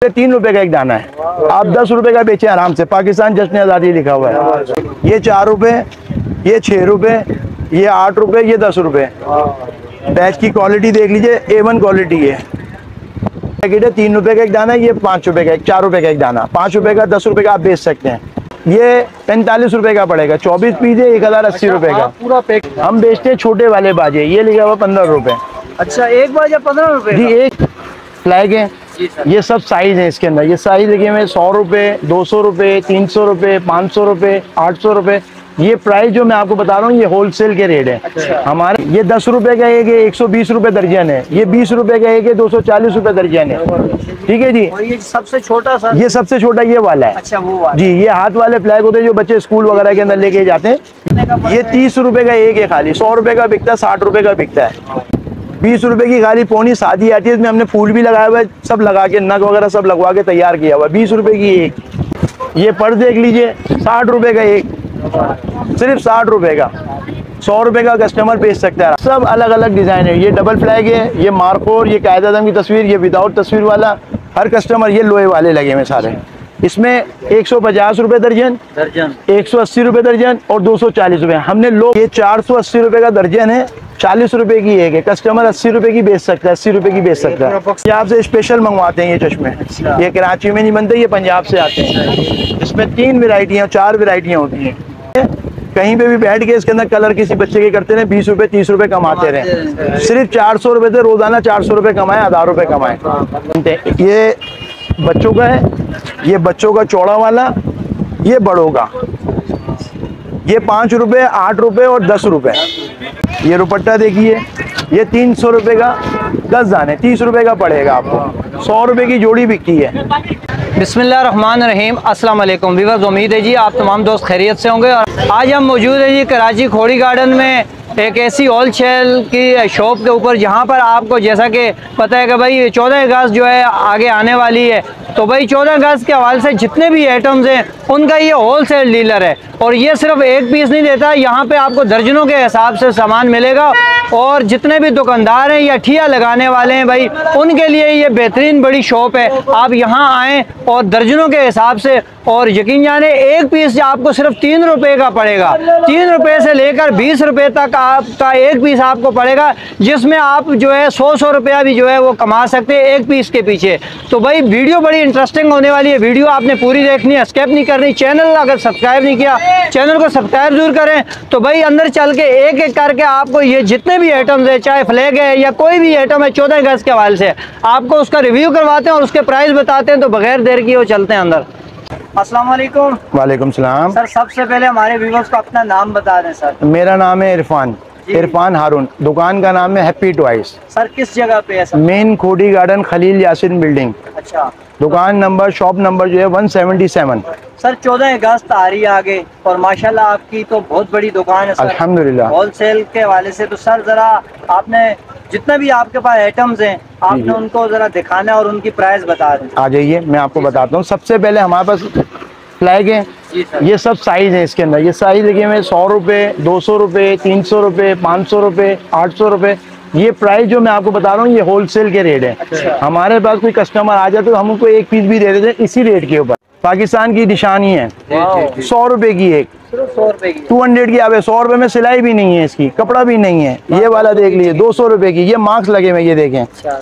₹3 का एक दाना है। आप 10 रुपए का बेचे आराम से, पाकिस्तान जश्न आज़ादी लिखा हुआ है। ये 4 रुपए, ये 6 रुपए, ये 8 रुपए, ये 10 रुपए। बैच की क्वालिटी देख लीजिए, A1 क्वालिटी है। पैकेट है, ₹3 का एक दाना है। ये ₹5 का एक, ₹4 का एक दाना, ₹5 का, ₹10 का आप बेच सकते हैं। ये ₹45 का पड़ेगा, 24 पीस है, 1080 रुपए का पूरा पैक। हम बेचते हैं छोटे वाले बाजे, ये लिखा हुआ ₹15। अच्छा, एक बाजा ₹15 जी। एक फ्लैग है, ये सब साइज है इसके अंदर। ये साइज लगे हुए ₹100, ₹200, ₹300, ₹500, ₹800। ये प्राइस जो मैं आपको बता रहा हूँ, ये होलसेल के रेट है। अच्छा। हमारे ये ₹10 का एक है, ₹120 दर्जन है। ये ₹20 का एक है, ₹240 दर्जन है। ठीक है जी। और ये सबसे छोटा सा? ये सबसे छोटा ये वाला है। अच्छा, वो वाला। जी, ये हाथ वाले फ्लैग होते हैं जो बच्चे स्कूल वगैरह के अंदर लेके जाते हैं। ये ₹30 का एक है खाली, ₹100 का बिकता है, ₹60 का बिकता है। ₹20 की खाली पोनी शादी आती है, इसमें हमने फूल भी लगाया हुआ है, सब लगा के नग वगैरह सब लगवा के तैयार किया हुआ है। ₹20 की एक। ये पर्स देख लीजिए, ₹60 का एक, सिर्फ ₹60 का। ₹100 का कस्टमर बेच सकता है। सब अलग अलग डिजाइन है। ये डबल फ्लैग है, ये मार्कोर, ये कायद आज़म की तस्वीर, ये विदाउट तस्वीर वाला। हर कस्टमर ये लोहे वाले लगे हुए सारे। इसमें ₹150 दर्जन, 180 रुपए दर्जन और 240 रुपए। हमने लोग ये ₹480 का दर्जन है, ₹40 की एक है। कस्टमर ₹80 की बेच सकता है, ₹80 की बेच सकता है। पंजाब से स्पेशल मंगवाते हैं ये चश्मे। ये कराची में नहीं बनते, ये पंजाब से आते हैं। इसमें 3 वेराइटियाँ, 4 वेराइटियाँ होती हैं। कहीं पे भी बैठ के इसके अंदर कलर किसी बच्चे के करते रहे, ₹20, ₹30 कमाते रहे। सिर्फ ₹400 से रोजाना ₹400 कमाए, ₹1000 कमाए। ये बच्चों का है, ये बच्चों का चौड़ा वाला, ये बड़ों का। ये ₹5, ₹8 और ₹10। ये दुपट्टा देखिए, ये ₹300 का 10 दाने, ₹30 का पड़ेगा आपको। ₹100 की जोड़ी बिकती है। बिस्मिल्लाहिर्रहमानिर्रहीम, अस्सलाम वालेकुम व्यूअर्स। उम्मीद है जी आप तमाम दोस्त खैरियत से होंगे। और आज हम मौजूद है जी कराची खोड़ी गार्डन में, एक ऐसी होलसेल की शॉप के ऊपर जहां पर आपको जैसा कि पता है कि भाई 14 अगस्त जो है आगे आने वाली है। तो भाई 14 अगस्त के हवाले से जितने भी आइटम्स हैं उनका ये होलसेल डीलर है। और ये सिर्फ एक पीस नहीं देता, यहाँ पे आपको दर्जनों के हिसाब से सामान मिलेगा। और जितने भी दुकानदार हैं या ठिया लगाने वाले हैं भाई, उनके लिए ये बेहतरीन बड़ी शॉप है। आप यहाँ आएँ और दर्जनों के हिसाब से, और यकीन जाने एक पीस आपको सिर्फ ₹3 का पड़ेगा। ₹3 से लेकर ₹20 तक आपका एक पीस आपको पड़ेगा, जिसमें आप जो है 100 रुपया भी जो है वो कमा सकते हैं एक पीस के पीछे। तो भाई वीडियो बड़ी इंटरेस्टिंग होने वाली है। वीडियो आपने पूरी देखनी है, स्किप नहीं करनी। चैनल अगर सब्सक्राइब नहीं किया, चैनल को सब्सक्राइब जरूर करें। तो भाई अंदर चल के एक एक करके आपको ये जितने भी आइटम्स है, चाहे फ्लैग है या कोई भी आइटम है 14 अगस्त के हवाले से, आपको उसका रिव्यू करवाते हैं और उसके प्राइस बताते हैं। तो बगैर देर किए वो चलते हैं अंदर। अस्सलाम वालेकुम। वालेकुम सलाम। सर, सबसे पहले हमारे व्यूअर्स को अपना नाम बता दें सर। मेरा नाम है इरफान हारून। दुकान का नाम है हैप्पी टॉयज। सर किस जगह पे है sir? Main Khodi garden, Khalil Yasin building. अच्छा। दुकान नंबर, शॉप नंबर जो है 177। सर 14 अगस्त आ रही है आगे, और माशाल्लाह आपकी तो बहुत बड़ी दुकान है सर, अल्हम्दुलिल्लाह, होलसेल के हवाले से। तो सर जरा आपने जितना भी आपके पास आइटम्स हैं आपने उनको जरा दिखाना और उनकी प्राइस बता दें। आ जाइए, मैं आपको बताता हूँ। सबसे पहले हमारे पास फ्लैग है, ये सब साइज है इसके अंदर। ये साइज लगे हुए ₹100, ₹200, ₹300, ₹500, ₹800। ये प्राइस जो मैं आपको बता रहा हूँ ये होलसेल के रेट है। अच्छा। हमारे पास कोई कस्टमर आ जाए तो हम उनको एक पीस भी दे देते हैं इसी रेट के ऊपर। पाकिस्तान की निशानी है। ₹100 की एक, 200 की। अब ₹100 में सिलाई भी नहीं है, इसकी कपड़ा भी नहीं है। ये वाला देख लीजिए, ₹200 की। ये मार्क्स लगे हुए, ये देखें।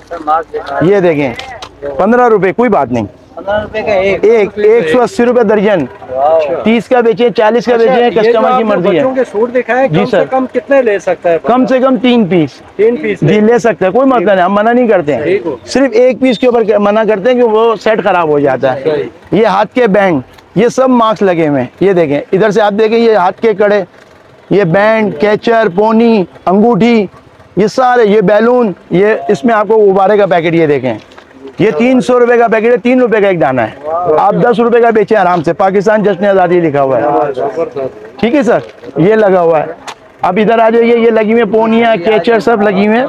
ये देखें, ₹15, कोई बात नहीं। 15 रुपए का एक, 180 दर्जन। 30 का बेचे, 40 का बेचे, कस्टमर की मर्जी है। बच्चों के सूट दिखाए, जी सर। कम कितने ले सकता है? कम से कम 3 पीस जी ले सकते हैं, कोई मसला नहीं। हम मना नहीं करते हैं, सिर्फ एक पीस के ऊपर मना करते हैं कि वो सेट खराब हो जाता है। ये हाथ के बैंड, ये सब मार्क्स लगे हुए हैं। ये देखें, इधर से आप देखें, ये हाथ के कड़े, ये बैंड, कैचर, पोनी, अंगूठी, ये सारे, ये बैलून, ये इसमें आपको गुब्बारे का पैकेट। ये देखें, ये ₹300 का पैकेट है, ₹3 का एक दाना है। आप ₹10 का बेचे आराम से, पाकिस्तान जश्न आज़ादी लिखा हुआ है। ठीक है सर, ये लगा हुआ है। अब इधर आ जाइए, ये लगी हुई है पोनिया, कैचर सब लगी हुई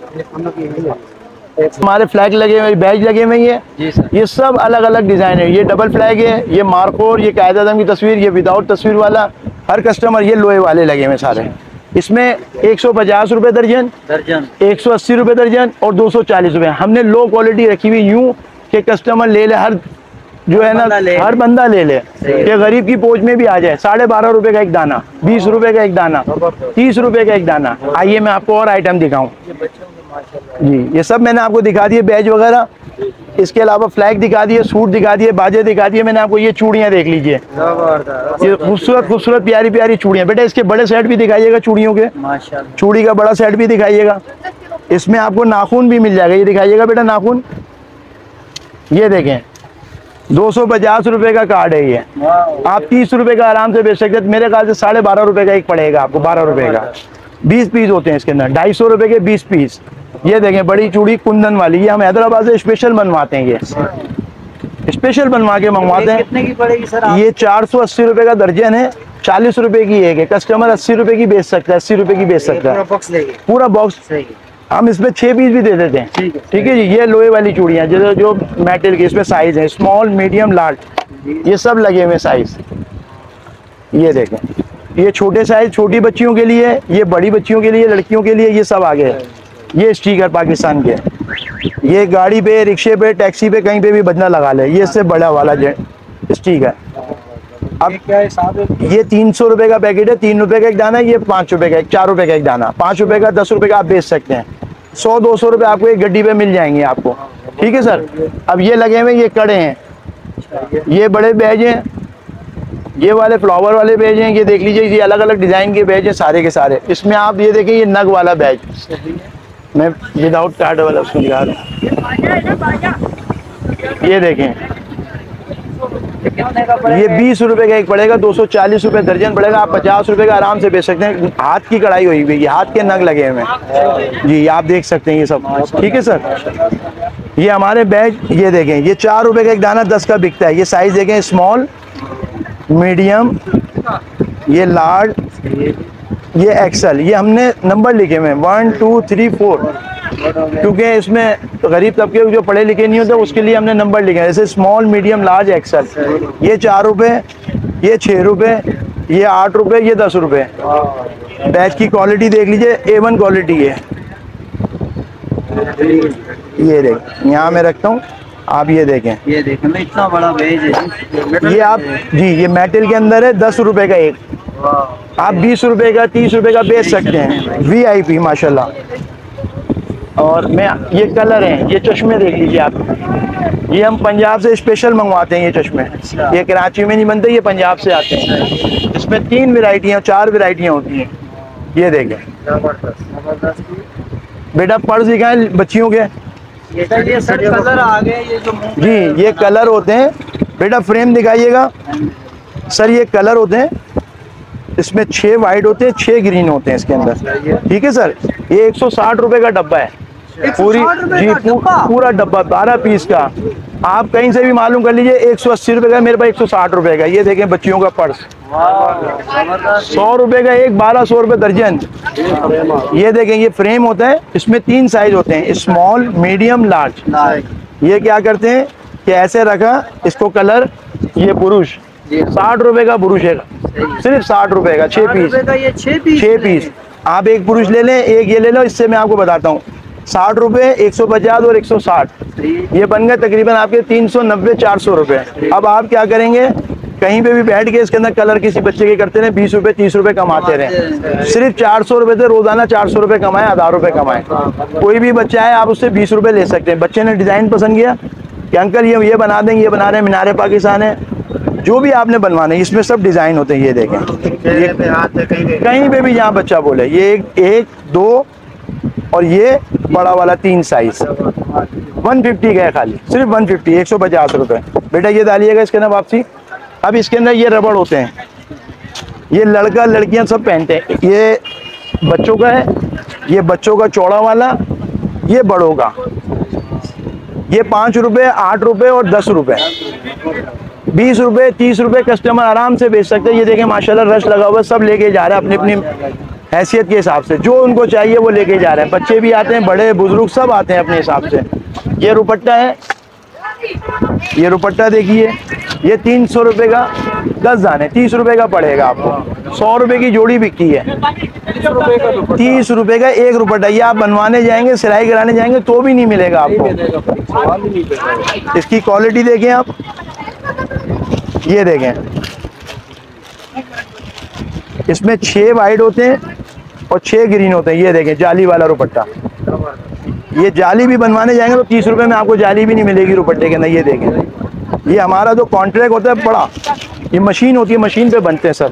है। हमारे फ्लैग लगे हुए, बैज लगे हुए हैं। ये सब अलग अलग डिजाइन है। ये डबल फ्लैग है, ये मार्कोर, ये कायद आज़म की तस्वीर, ये विदाउट तस्वीर वाला। हर कस्टमर ये लोहे वाले लगे हुए सारे। इसमें ₹150 दर्जन, ₹180 दर्जन और ₹240। हमने लो क्वालिटी रखी हुई यूं कि कस्टमर ले ले, हर जो है ना हर बंदा ले ले, कि गरीब की पहुंच में भी आ जाए। 12.5 रुपए का एक दाना, 20 रुपए का एक दाना, 30 रुपए का एक दाना। आइए मैं आपको और आइटम दिखाऊं जी। ये सब मैंने आपको दिखा दिए बैज वगैरह, इसके अलावा फ्लैग दिखा दिए, सूट दिखा दिए, बाजे दिखा दिए मैंने आपको। ये चूड़ियां देख लीजिए, ये खूबसूरत खूबसूरत प्यारी प्यारी चूड़ियां। बेटा इसके बड़े सेट भी दिखाइएगा चूड़ियों के, चूड़ी का बड़ा सेट भी दिखाइएगा। इसमें आपको नाखून भी मिल जाएगा, ये दिखाइएगा बेटा नाखून। ये देखें 250 रुपए का कार्ड है ये, आप 30 रुपए का आराम से बेच सकते हैं। मेरे ख्याल से 12.5 रुपए का एक पड़ेगा आपको, 12 रुपए का 20 पीस होते हैं इसके अंदर, 250 रुपए के 20 पीस। ये देखें बड़ी चूड़ी कुंदन वाली, ये हम हैदराबाद से स्पेशल बनवाते हैं, ये स्पेशल बनवा के मंगवाते हैं। कितने की पड़ेगी सर? ये 480 रुपए का दर्जन है, 40 रुपए की एक है। कस्टमर 80 रुपए की बेच सकता है, 80 रुपए की बेच सकता है पूरा बॉक्स। हम इसमें 6 पीस भी दे देते हैं, ठीक है जी। ये लोहे वाली चूड़ियाँ जो मेटल की, इसमें साइज है स्मॉल मीडियम लार्ज, ये सब लगे हुए साइज। ये देखें, ये छोटे साइज छोटी बच्चियों के लिए, ये बड़ी बच्चियों के लिए, लड़कियों के लिए, ये सब आगे है। ये स्टिकर पाकिस्तान के, ये गाड़ी पे, रिक्शे पे, टैक्सी पे, कहीं पे भी बजना लगा ले। ये इससे बड़ा वाला स्टिकर। अब क्या हिसाब है? ये 300 रुपए का पैकेट है, 3 रुपए का एक दाना है। ये 5 रुपए का एक, 4 रुपए का एक दाना, 5 रुपए का, 10 रुपए का आप बेच सकते हैं। 100-200 रुपए आपको एक गड्डी पे मिल जाएंगे आपको, ठीक है सर। अब ये लगे हुए ये कड़े हैं, ये बड़े बैज हैं, ये वाले फ्लावर वाले बैज हैं। ये देख लीजिए, ये अलग अलग डिजाइन के बैज हैं सारे के सारे। इसमें आप ये देखें, ये नग वाला बैज, मैं विदाउट कार्ड वाला उसको दिखा रहा हूँ। ये देखें, ये 20 रुपए का एक पड़ेगा, 240 रुपए दर्जन पड़ेगा। आप 50 रुपए का आराम से बेच सकते हैं। हाथ की कढ़ाई हुई हुई है, हाथ के नग लगे हुए हैं जी, आप देख सकते हैं ये सब, ठीक है सर। ये हमारे बैग, ये देखें, ये 4 रुपए का एक दाना 10 का बिकता है। ये साइज देखें, स्मॉल, मीडियम, ये लार्ज, ये एक्सल। ये हमने नंबर लिखे हुए हैं 1 2 3 4, क्योंकि इसमें गरीब तबके जो पढ़े लिखे नहीं होते उसके लिए हमने नंबर लिखे हैं, जैसे स्मॉल मीडियम लार्ज एक्सल। ये 4 रुपए, ये 6 रुपए, ये 8 रुपए, ये 10 रुपए। बैच की क्वालिटी देख लीजिए, A1 क्वालिटी है। ये देख, यहाँ मैं रखता हूँ, आप ये देखें, ये देखें मैं इतना बड़ा बैज है ये आप जी, ये मेटल के अंदर है, 10 रुपए का एक। आप 20 रुपए का, 30 रुपए का बेच सकते हैं। VIP माशाल्लाह। और मैं, ये कलर हैं, ये चश्मे देख लीजिए आप, ये हम पंजाब से स्पेशल मंगवाते हैं। ये चश्मे ये कराची में नहीं बनते, ये पंजाब से आते हैं। इसमें 3 वैरायटियाँ 4 वैरायटियाँ होती हैं। ये देखें बेटा, पर्स दिखाएं बच्चियों के। ये सर कलर आ गए, ये जो जी ये कलर होते हैं बेटा। फ्रेम दिखाइएगा सर, ये कलर होते हैं। इसमें 6 वाइट होते हैं, 6 ग्रीन होते हैं इसके अंदर, ठीक है सर। ये 160 रुपए का डब्बा है पूरी जी, पूरा डब्बा 12 पीस का। आप कहीं से भी मालूम कर लीजिए, 180 रुपए का, मेरे पास 160 रुपए का। ये देखें बच्चियों का पर्स, 100 रुपए का एक, 1200 रुपए दर्जन। ये देखें, ये फ्रेम होता है, इसमें 3 साइज होते हैं, स्मॉल, मीडियम, लार्ज। ये क्या करते हैं कि ऐसे रखा इसको कलर, ये पुरुष 60 रुपए का पुरुष है, सिर्फ 60 रुपए का 6 पीस। ये 6 पीस आप एक पुरुष ले लें, एक ये ले लो। इससे मैं आपको बताता हूँ, 60 रुपए, 150 और 160, ये बन गए तकरीबन आपके 390-400 रुपए। अब आप क्या करेंगे, कहीं पे भी बैठ के इसके अंदर कलर किसी बच्चे के करते रहे, 20 रुपए 30 रुपए कमाते रहे। सिर्फ 400 रुपए से रोजाना 400 रुपए कमाए, 1000 रुपए कमाए। कोई भी बच्चा है, आप उससे 20 रुपए ले सकते हैं। बच्चे ने डिजाइन पसंद किया कि अंकल ये बना देंगे, ये बना रहे हैं, मीनारे पाकिस्तान है, जो भी आपने बनवाने, इसमें सब डिजाइन होते हैं। ये देखें, कहीं पे भी जहाँ बच्चा बोले, ये एक 2 और ये बड़ा वाला 3 साइज 150 का है, खाली सिर्फ 150, 150 रुपए। बेटा ये डालिएगा इसके अंदर वापसी। अब इसके अंदर ये रबड़ होते हैं, ये लड़का लड़कियां सब पहनते हैं। ये बच्चों का है, ये बच्चों का चौड़ा वाला, ये बड़ों का। ये 5 रुपए, 8 रुपए और 10 रुपए, 20 रुपए, 30 रुपए कस्टमर आराम से बेच सकते हैं। ये देखें माशाल्लाह रश लगा हुआ है, सब लेके जा रहे हैं अपनी अपनी हैसियत के हिसाब से, जो उनको चाहिए वो लेके जा रहे हैं। बच्चे भी आते हैं, बड़े बुजुर्ग सब आते हैं अपने हिसाब से। ये रुपट्टा है, ये रुपट्टा देखिए, ये 300 रुपए का 10 दाने, 30 रुपए का पड़ेगा आपको। 100 रुपए की जोड़ी बिकती है। 30 रुपए का एक दुपट्टा। ये आप बनवाने जाएंगे, सिलाई कराने जाएंगे तो भी नहीं मिलेगा आपको। इसकी क्वालिटी देखें आप, ये देखें, इसमें 6 वाइट होते हैं और 6 ग्रीन होते हैं। ये देखें जाली वाला दुपट्टा, ये जाली भी बनवाने जाएंगे तो 30 रुपए में आपको जाली भी नहीं मिलेगी दुपट्टे के अंदर। ये देखें, ये हमारा जो कॉन्ट्रैक्ट होता है बड़ा, ये मशीन होती है, मशीन पे बनते हैं सर।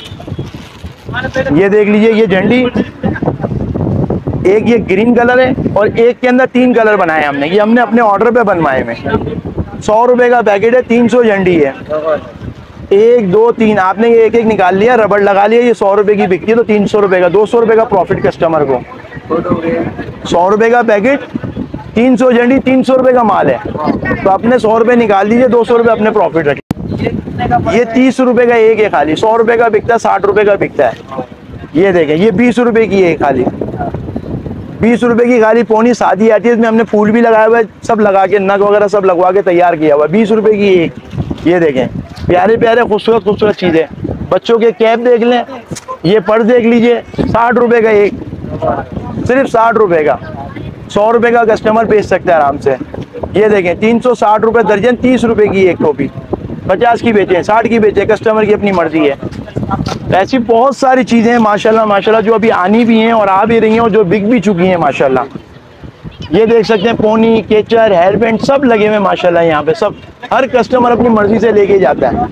ये देख लीजिए, ये झंडी, एक ये ग्रीन कलर है और एक के अंदर 3 कलर बनाए हमने। ये हमने अपने ऑर्डर पे बनवाए में। 100 रुपए का पैकेट है, 300 झंडी है। 1 2 3 आपने ये एक एक निकाल लिया, रबड़ लगा लिया, ये 100 रुपए की बिकती है तो 300 रुपए का, 200 रुपए का प्रॉफिट कस्टमर को। 100 रुपए का पैकेट, 300 झंडी, 300 रुपए का माल है तो अपने 100 रुपए निकाल दीजिए, 200 रुपए अपने प्रॉफिट रखिए। ये 30 रुपए का एक है खाली, 100 रुपए का बिकता है, 60 रुपए का बिकता है। ये देखें, ये 20 रुपए की है खाली, 20 रुपए की खाली पौनी सादी आती है। इसमें हमने फूल भी लगाया हुआ है, सब लगा के, नग वगैरह सब लगवा के तैयार किया हुआ है। 20 रुपए की एक। ये देखें, प्यारे प्यारे खूबसूरत खूबसूरत चीजें, बच्चों के कैप देख लें, ये पर्स देख लीजिए, 60 रुपए का एक, सिर्फ 60 रुपए का। 100 रुपए का कस्टमर बेच सकता है आराम से। ये देखें, 360 रुपए दर्जन, 30 रुपए की एक टोपी। 50 की बेचे, 60 की बेचे, कस्टमर की अपनी मर्जी है। ऐसी बहुत सारी चीजें हैं माशाल्लाह माशाल्लाह, जो अभी आनी भी हैं और आ भी रही हैं और जो बिक भी चुकी हैं माशाल्लाह। ये देख सकते हैं, पोनी, केचर, हेयर बैंड सब लगे हुए माशाल्लाह यहाँ पे। सब हर कस्टमर अपनी मर्जी से लेके जाता है।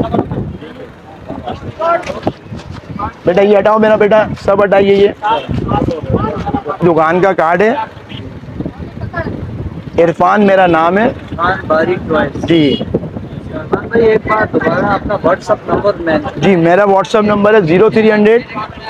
बेटा ये हटाओ मेरा बेटा, सब हटाइए। ये दुकान का कार्ड है, इरफान मेरा नाम है जी। एक बार दोबारा अपना व्हाट्सएप नंबर जी, मेरा व्हाट्सएप नंबर है 0300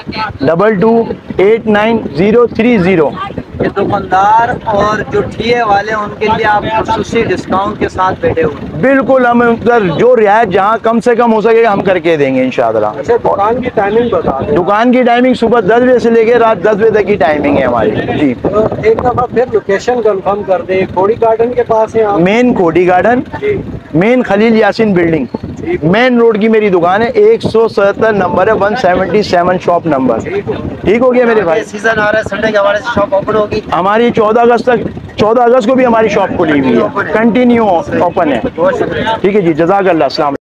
22893030। ये दुकानदार और जो ठिए वाले उनके लिए आप खुसूसी डिस्काउंट के साथ बैठे हुए। बिल्कुल, हम उधर जो रियायत जहाँ कम से कम हो सकेगा हम करके देंगे इंशाअल्लाह। अच्छा, दुकान की टाइमिंग बता दें। दुकान की टाइमिंग सुबह 10 बजे से लेकर रात 10 बजे तक की टाइमिंग है हमारी जी। तो एक दफा फिर लोकेशन कंफर्म कर दें। खोड़ी गार्डन के पास है आप? Main Khodi garden, main Khalil Yasin building, main road की मेरी दुकान है। 177 नंबर है, 177 शॉप नंबर। ठीक हो गया मेरे भाई। सीजन आ रहा है, संडे के हमारे शॉप ओपन होगी हमारी 14 अगस्त तक, 14 अगस्त को भी हमारी शॉप खुली हुई है, कंटिन्यू ओपन है। ठीक है जी, जज़ाकल्लाह, अस्सलाम।